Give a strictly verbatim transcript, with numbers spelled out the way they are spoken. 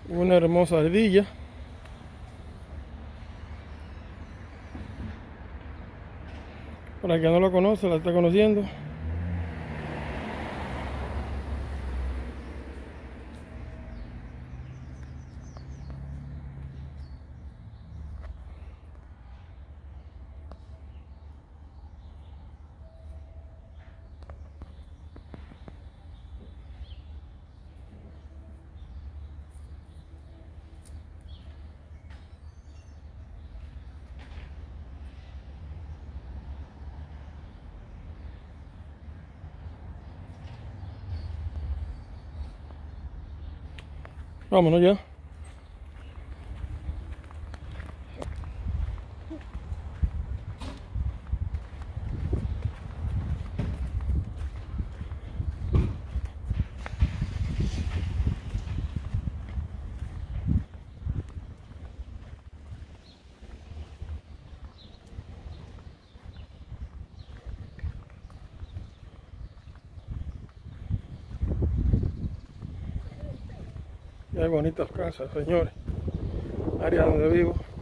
Una hermosa ardilla. Para el que no lo conoce, la está conociendo. Vámonos ya. Y hay bonitas casas, señores. Área donde vivo.